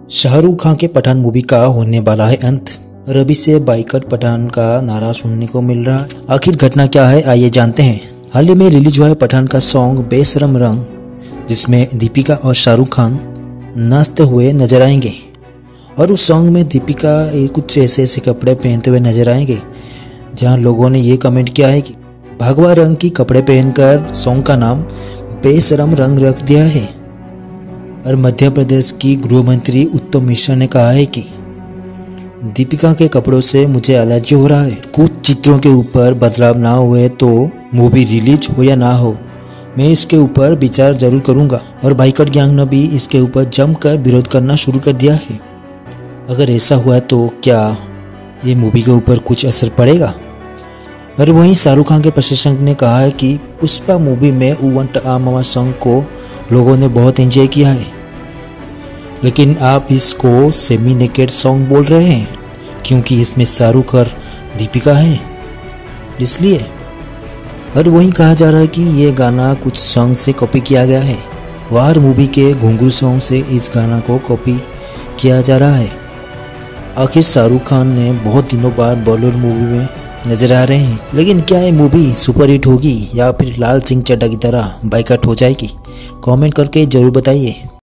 शाहरुख खान के पठान मूवी का होने वाला है अंत और अभी से बाइकट पठान का नारा सुनने को मिल रहा है। आखिर घटना क्या है आइए जानते हैं। हाल ही में रिलीज हुआ है पठान का सॉन्ग बेशरम रंग, जिसमें दीपिका और शाहरुख खान नाचते हुए नजर आएंगे और उस सॉन्ग में दीपिका कुछ ऐसे कपड़े पहनते हुए नजर आएंगे जहां लोगों ने ये कमेंट किया है कि भगवा रंग की कपड़े पहनकर सॉन्ग का नाम बेशरम रंग रख दिया है। और मध्य प्रदेश की गृह मंत्री उत्तम मिश्रा ने कहा है कि दीपिका के कपड़ों से मुझे एलर्जी हो रहा है। कुछ चित्रों के ऊपर बदलाव ना हुए तो मूवी रिलीज हो या ना हो, मैं इसके ऊपर विचार जरूर करूंगा। और बाइकट गैंग ने भी इसके ऊपर जमकर विरोध करना शुरू कर दिया है। अगर ऐसा हुआ तो क्या ये मूवी के ऊपर कुछ असर पड़ेगा? और वहीं शाहरुख खान के प्रशंसक ने कहा है कि पुष्पा मूवी में उवंट आ मामा सॉन्ग को लोगों ने बहुत एंजॉय किया है, लेकिन आप इसको सेमी नेकेड सॉन्ग बोल रहे हैं क्योंकि इसमें शाहरुख और दीपिका हैं इसलिए। और वहीं कहा जा रहा है कि ये गाना कुछ सॉन्ग से कॉपी किया गया है। वार मूवी के घुंघरू सॉन्ग से इस गाना को कॉपी किया जा रहा है। आखिर शाहरुख खान ने बहुत दिनों बाद बॉलीवुड मूवी में नजर आ रहे हैं, लेकिन क्या ये मूवी सुपरहिट होगी या फिर लाल सिंह चड्ढा की तरह बाइकआउट हो जाएगी? कमेंट करके जरूर बताइए।